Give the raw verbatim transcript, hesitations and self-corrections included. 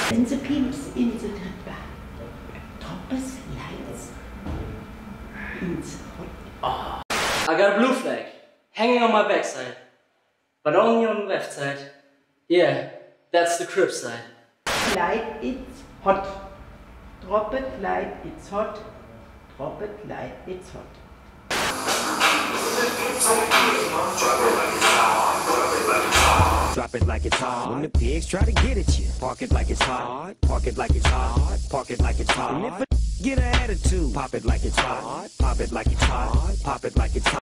In the pimps, in the droppers, lights, in the hot. Oh. I got a blue flag hanging on my backside, but only on the left side. Yeah, that's the crib side. Light, it's hot. Drop it, light, it's hot. Drop it, light, it's hot. Drop it like it's hard. When the pigs try to get at you, park it like it's hard. Park it like it's hard. Park it like it's hard. And if a get an attitude, pop it like it's hard. Pop it like it's hard. Pop it like it's hard.